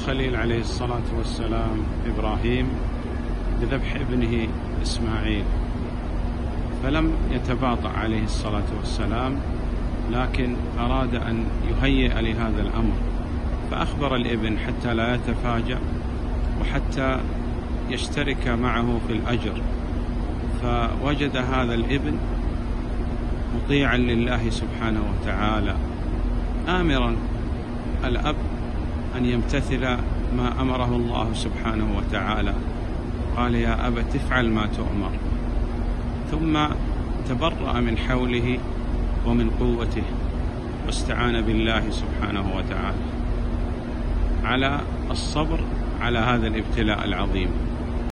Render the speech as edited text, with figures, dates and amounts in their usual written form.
الخليل عليه الصلاة والسلام إبراهيم بذبح ابنه إسماعيل، فلم يتباطأ عليه الصلاة والسلام، لكن أراد أن يهيئ لهذا الأمر، فأخبر الابن حتى لا يتفاجأ وحتى يشترك معه في الأجر. فوجد هذا الابن مطيعا لله سبحانه وتعالى، آمرا الأب أن يمتثل ما أمره الله سبحانه وتعالى، قال يا أبت افعل ما تؤمر، ثم تبرأ من حوله ومن قوته واستعان بالله سبحانه وتعالى على الصبر على هذا الابتلاء العظيم.